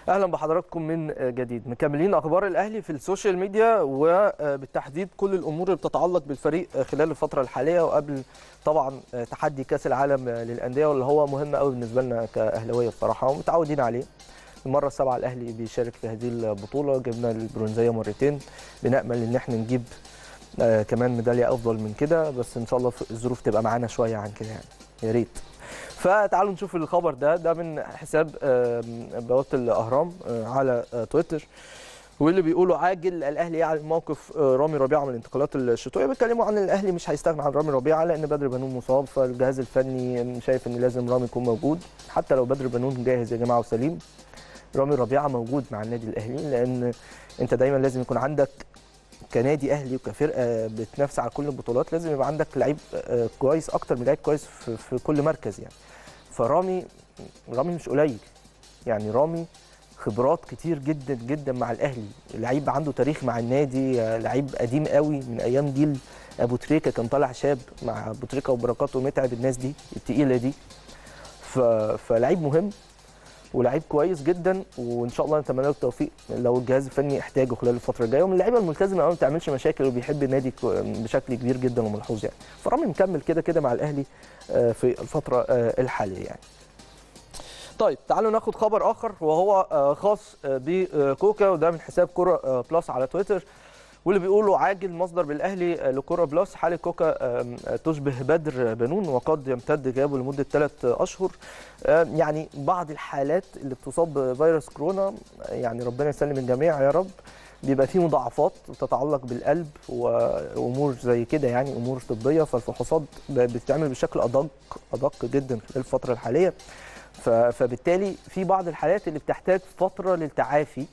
اهلا بحضراتكم من جديد. مكملين اخبار الاهلي في السوشيال ميديا وبالتحديد كل الامور اللي بتتعلق بالفريق خلال الفتره الحاليه وقبل طبعا تحدي كاس العالم للانديه واللي هو مهم قوي بالنسبه لنا كاهلاويه بصراحه ومتعودين عليه. المره السابعه الاهلي بيشارك في هذه البطوله، جبنا البرونزيه مرتين، بنامل ان احنا نجيب كمان ميداليه افضل من كده، بس ان شاء الله الظروف تبقى معانا شويه عن كده يعني، يا ريت. فتعالوا نشوف الخبر ده من حساب بوابه الاهرام على تويتر، واللي بيقولوا عاجل الاهلي يعلن موقف رامي ربيعه من الانتقالات الشتويه. بيتكلموا عن الاهلي مش هيستغنى عن رامي ربيعه لان بدر بنون مصاب، فالجهاز الفني شايف ان لازم رامي يكون موجود. حتى لو بدر بنون جاهز يا جماعه وسليم، رامي ربيعه موجود مع النادي الاهلي، لان انت دايما لازم يكون عندك كنادي اهلي وكفرقه بتنافس على كل البطولات، لازم يبقى عندك لعيب كويس، اكتر من لعيب كويس في كل مركز يعني. فرامي مش قليل يعني، رامي خبرات كتير جدا جدا مع الاهلي، لعيب عنده تاريخ مع النادي، لعيب قديم قوي من ايام جيل ابو تريكه، كان طالع شاب مع ابو تريكه وبركات ومتعب، الناس دي التقيله دي. فلعيب مهم ولعيب كويس جدا، وان شاء الله نتمنى له التوفيق لو الجهاز الفني احتاجه خلال الفتره الجايه، ومن اللعيبه الملتزمه قوي ما بتعملش مشاكل وبيحب النادي بشكل كبير جدا وملحوظ يعني. فرامي مكمل كده مع الاهلي في الفتره الحاليه يعني. طيب تعالوا ناخد خبر اخر وهو خاص بكوكا، وده من حساب كوره بلس على تويتر، واللي بيقولوا عاجل مصدر بالاهلي لكوره بلس، حاله كوكا تشبه بدر بنون وقد يمتد غيابه لمده 3 اشهر. يعني بعض الحالات اللي بتصاب بفيروس كورونا، يعني ربنا يسلم الجميع يا رب، بيبقى فيه مضاعفات تتعلق بالقلب وامور زي كده يعني، امور طبيه، فالفحوصات بتتعمل بشكل ادق جدا في الفتره الحاليه. فبالتالي في بعض الحالات اللي بتحتاج فتره للتعافي،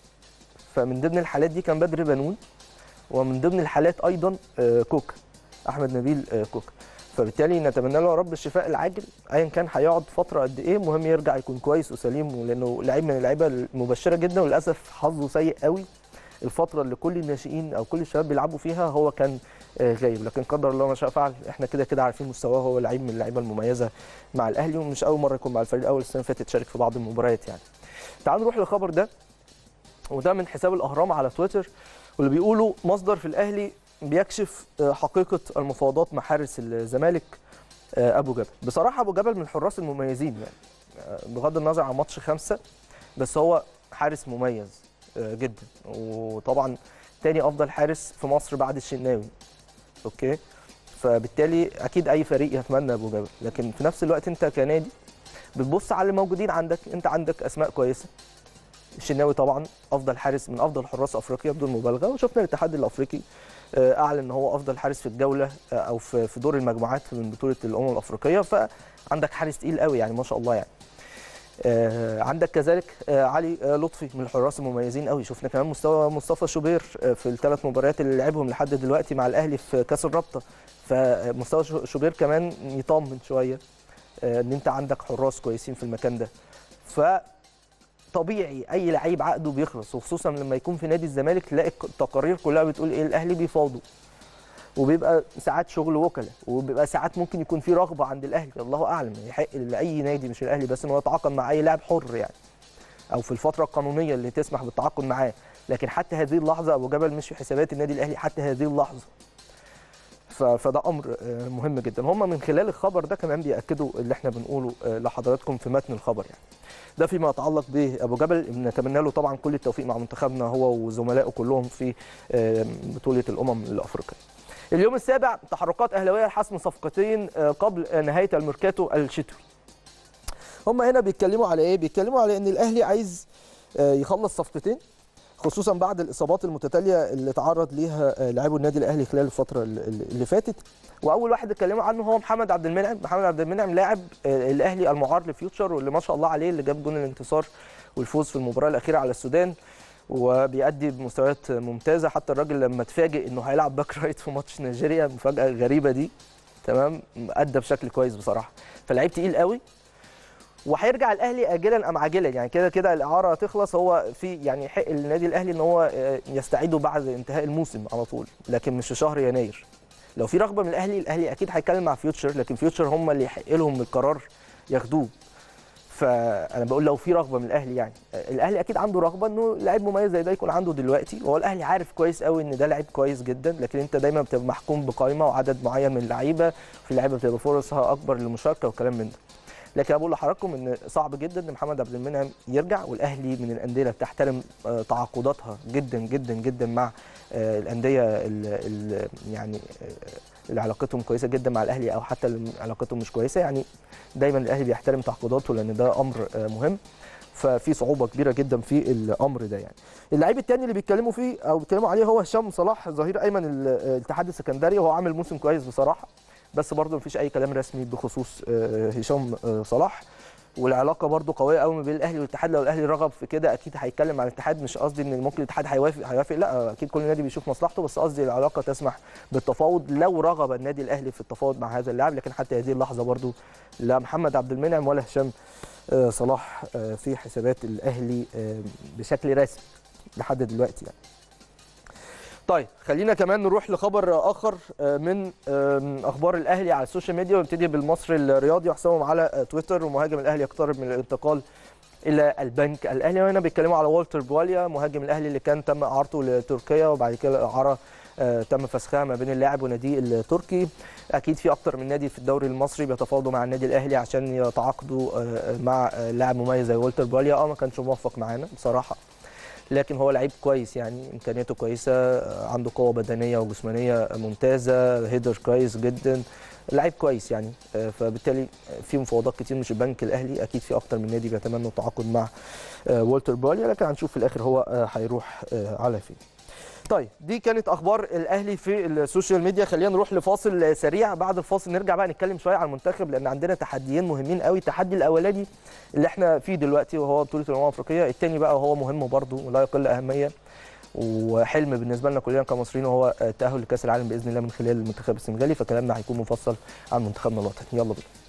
فمن ضمن الحالات دي كان بدر بنون، ومن ضمن الحالات ايضا كوكا، احمد نبيل كوكا. فبالتالي نتمنى له يا رب الشفاء العاجل، ايا كان هيقعد فتره قد ايه، المهم يرجع يكون كويس وسليم، لانه لعيب من اللعيبه المبشره جدا، وللاسف حظه سيء قوي الفتره اللي كل الناشئين او كل الشباب بيلعبوا فيها هو كان غايب، لكن قدر الله ما شاء فعل. احنا كده عارفين مستواه، هو لعيب من اللعيبه المميزه مع الاهلي، ومش اول مره يكون مع الفريق الاول، السنه اللي فاتت شارك في بعض المباريات يعني. تعالوا نروح للخبر ده، وده من حساب الاهرام على تويتر، واللي بيقولوا مصدر في الاهلي بيكشف حقيقه المفاوضات مع حارس الزمالك ابو جبل. بصراحه ابو جبل من الحراس المميزين يعني، بغض النظر عن ماتش 5، بس هو حارس مميز جدا، وطبعا تاني افضل حارس في مصر بعد الشناوي. اوكي، فبالتالي اكيد اي فريق يتمنى ابو جبل، لكن في نفس الوقت انت كنادي بتبص على اللي موجودين عندك، انت عندك اسماء كويسه. الشناوي طبعا افضل حارس من افضل حراس افريقيا بدون مبالغه، وشفنا الاتحاد الافريقي اعلن ان هو افضل حارس في الجوله او في دور المجموعات من بطوله الامم الافريقيه، فعندك حارس تقيل قوي يعني ما شاء الله يعني. عندك كذلك علي لطفي من الحراس المميزين قوي. شفنا كمان مستوى مصطفى شوبير في ال3 مباريات اللي لعبهم لحد دلوقتي مع الاهلي في كاس الرابطه، فمستوى شوبير كمان يطمن شويه ان انت عندك حراس كويسين في المكان ده. طبيعي اي لعيب عقده بيخلص، وخصوصا لما يكون في نادي الزمالك تلاقي التقارير كلها بتقول ايه، الاهلي بيفاوضوا، وبيبقى ساعات شغل وكلاء، وبيبقى ساعات ممكن يكون في رغبه عند الاهلي، الله اعلم، يحق لاي نادي مش الاهلي بس انه يتعاقد مع اي لاعب حر يعني، او في الفتره القانونيه اللي تسمح بالتعاقد معاه. لكن حتى هذه اللحظه ابو جبل مش في حسابات النادي الاهلي حتى هذه اللحظه، فده امر مهم جدا. هم من خلال الخبر ده كمان بياكدوا اللي احنا بنقوله لحضراتكم في متن الخبر يعني. ده فيما يتعلق بابو جبل، نتمنى له طبعا كل التوفيق مع منتخبنا هو وزملائه كلهم في بطوله الامم الافريقيه. اليوم السابع، تحركات اهلاويه لحسم صفقتين قبل نهايه الميركاتو الشتوي. هم هنا بيتكلموا على ايه؟ بيتكلموا على ان الاهلي عايز يخلص صفقتين، خصوصا بعد الاصابات المتتاليه اللي تعرض ليها لاعبو النادي الاهلي خلال الفتره اللي فاتت. واول واحد اتكلموا عنه هو محمد عبد المنعم. محمد عبد المنعم لاعب الاهلي المعار لفيوتشر، واللي ما شاء الله عليه اللي جاب جون الانتصار والفوز في المباراه الاخيره على السودان، وبيأدي بمستويات ممتازه. حتى الراجل لما اتفاجئ انه هيلعب باك رايت في ماتش نيجيريا، المفاجاه الغريبه دي، تمام، ادى بشكل كويس بصراحه. فلعيب تقيل قوي، وهيرجع الاهلي اجلا ام عاجلا يعني، كده الاعاره هتخلص، هو في يعني حق النادي الاهلي ان هو يستعيده بعد انتهاء الموسم على طول، لكن مش في شهر يناير. لو في رغبه من الاهلي اكيد هيتكلم مع فيوتشر، لكن فيوتشر هم اللي يحق لهم القرار ياخدوه. فانا بقول لو في رغبه من الاهلي، يعني الاهلي اكيد عنده رغبه انه لاعب مميز زي ده يكون عنده دلوقتي، وهو الاهلي عارف كويس قوي ان ده لاعب كويس جدا، لكن انت دايما بتبقى محكوم بقائمه وعدد معين من اللعيبه، في لعيبه بتبقى فرصها اكبر للمشاركه وكلام من ده. لكن انا بقول لحضراتكم ان صعب جدا ان محمد عبد المنعم يرجع، والاهلي من الانديه اللي بتحترم تعاقداتها جدا جدا جدا مع الانديه يعني اللي علاقتهم كويسه جدا مع الاهلي، او حتى اللي علاقتهم مش كويسه، يعني دايما الاهلي بيحترم تعاقداته لان ده امر مهم. ففي صعوبه كبيره جدا في الامر ده. يعني اللعيب الثاني اللي بيتكلموا فيه او بيتكلموا عليه هو هشام صلاح، ظهير ايمن الاتحاد السكندري، وهو عامل موسم كويس بصراحه، بس برضه مفيش اي كلام رسمي بخصوص هشام صلاح. والعلاقه برضه قويه قوي ما بين الاهلي والاتحاد، لو الاهلي رغب في كده اكيد هيتكلم مع الاتحاد، مش قصدي ان ممكن الاتحاد هيوافق لا، اكيد كل نادي بيشوف مصلحته، بس قصدي العلاقه تسمح بالتفاوض لو رغب النادي الاهلي في التفاوض مع هذا اللاعب. لكن حتى هذه اللحظه برضه لا محمد عبد المنعم ولا هشام صلاح في حسابات الاهلي بشكل رسمي لحد دلوقتي يعني. طيب خلينا كمان نروح لخبر اخر من اخبار الاهلي على السوشيال ميديا، ونبتدي بالمصري الرياضي وحسابهم على تويتر. ومهاجم الاهلي يقترب من الانتقال الى البنك الاهلي، وهنا بيتكلموا على والتر بواليا مهاجم الاهلي اللي كان تم اعارته لتركيا، وبعد كده الاعاره تم فسخها ما بين اللاعب والنادي التركي. اكيد في اكتر من نادي في الدوري المصري بيتفاوضوا مع النادي الاهلي عشان يتعاقدوا مع لاعب مميز زي والتر بواليا. ما كانش موفق معانا بصراحه، لكن هو لعيب كويس، يعني امكانياته كويسه، عنده قوه بدنيه وجسمانيه ممتازه، هيدر كويس جدا، لعيب كويس يعني. فبالتالي في مفاوضات كتير مش البنك الاهلي، اكيد في اكتر من نادي بيتمنوا التعاقد مع والتر بواليا، لكن هنشوف في الاخر هو هيروح على فين. طيب دي كانت اخبار الاهلي في السوشيال ميديا. خلينا نروح لفاصل سريع، بعد الفاصل نرجع بقى نتكلم شويه عن المنتخب، لان عندنا تحديين مهمين قوي. التحدي الاولاني اللي احنا فيه دلوقتي وهو بطوله الامم الافريقيه، الثاني بقى وهو مهم برضه ولا يقل اهميه وحلم بالنسبه لنا كلنا كمصريين، وهو التاهل لكاس العالم باذن الله من خلال المنتخب السنغالي. فكلامنا هيكون مفصل عن منتخبنا الوطني. يلا بينا.